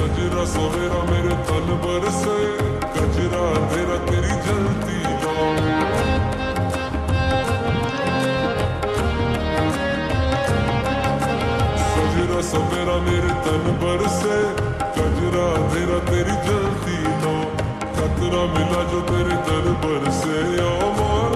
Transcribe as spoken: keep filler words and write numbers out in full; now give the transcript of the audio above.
सजरा सवेरा मेरे तन बरसे, कजरा अंधेरा तेरी जलती लौ। सजरा सवेरा मेरे तन बरसे, कजरा अंधेरा तेरी जलती लौ। खतरा मिला जो तेरे दर बरसे, ओ मोर